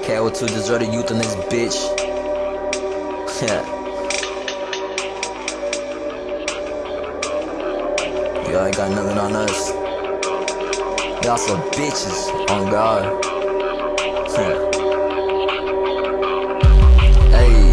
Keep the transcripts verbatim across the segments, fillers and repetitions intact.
K O two deserted youth in this bitch. Yeah. Y'all ain't got nothing on us. Y'all some bitches, on God. Yeah. Hey.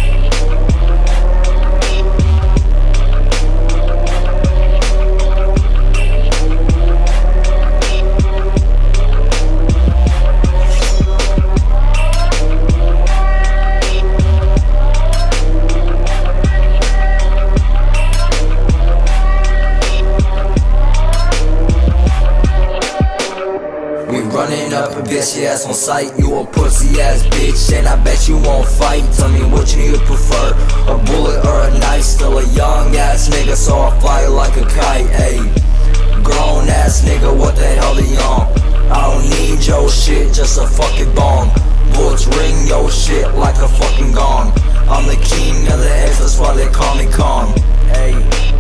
We running up a bitch ass on sight. You a pussy ass bitch, and I bet you won't fight. Tell me what you prefer, a bullet or a knife. Still a young ass nigga, so I fly like a kite. Ayy, grown ass nigga, what the hell are you on? I don't need your shit, just a fucking bomb. Bullets ring your shit like a fucking gong. I'm the king of the X, that's why they call me Kong. Ayy,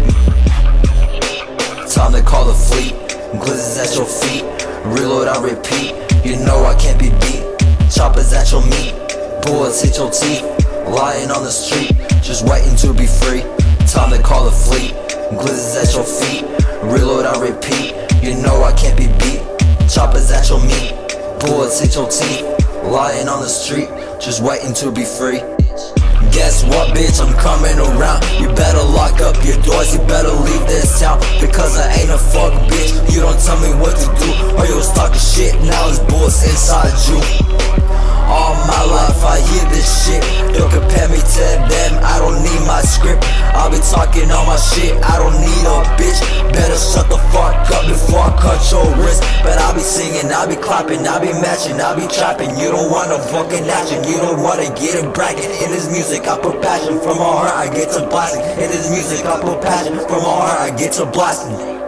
time to call the fleet. Glizzes at your feet, reload, I repeat. You know I can't be beat. Choppers at your meat, bullets hit your teeth. Lying on the street, just waiting to be free. Time to call the fleet. Glizzes at your feet, reload, I repeat. You know I can't be beat. Choppers at your meat, bullets hit your teeth. Lying on the street, just waiting to be free. Guess what, bitch, I'm coming around. You better lock up your doors, you better leave this town, because I ain't a fuck bitch. You don't tell me what to do, or you'll start the shit. Now it's bullets inside you. All my life I hear this shit. Don't compare me to them, I don't need my script. I'll be talking all my shit, I don't need a bitch. Better shut the fuck up before I cut your wrist. But I'll be singing, I'll be clapping, I'll be matching, I'll be trapping. You don't want a fucking action, you don't wanna get a bracket. In this music I put passion, from my heart I get to blasting. In this music I put passion, from my heart I get to blasting.